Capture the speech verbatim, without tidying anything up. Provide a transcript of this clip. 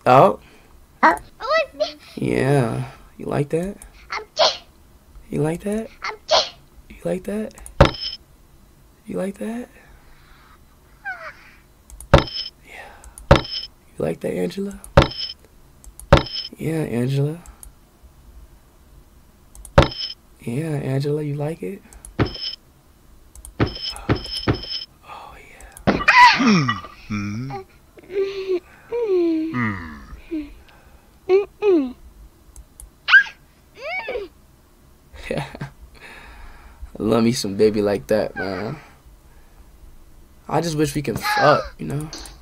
Oh. Yeah. You like that? You like that? You like that? You like that? Yeah. You like that, Angela? Yeah, Angela. Yeah, Angela, you like it? Oh, yeah. Mm-hmm. I love me some baby like that, man. I just wish we can fuck, you know?